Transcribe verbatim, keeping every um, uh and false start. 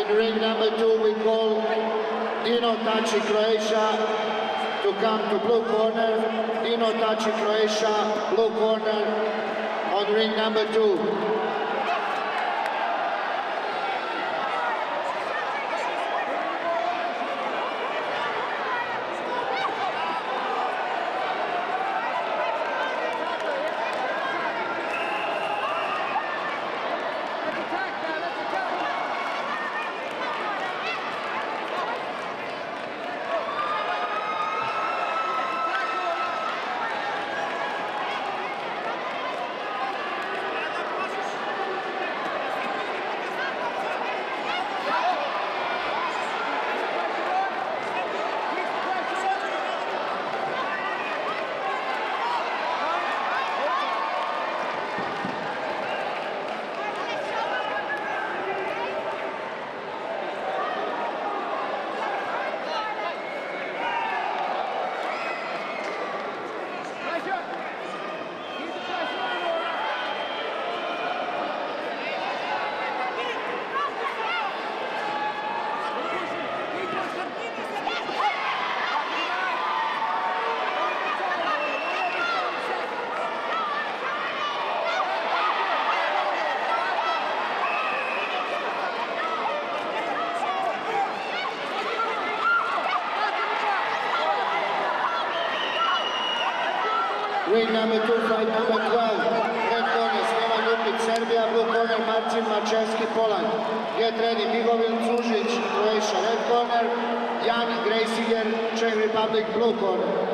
ring number two, we call Dino Tachi, Croatia, to come to blue corner. Dino Tachi, Croatia, blue corner, on ring number two. Ring number two, fight number twelve. Red corner, Steva Ljubić, Serbia. Blue corner, Marcin Mačevski, Poland. Get ready, Mihovil Cužić, Croatia. Red corner, Jan Grejsiger, Czech Republic. Blue corner.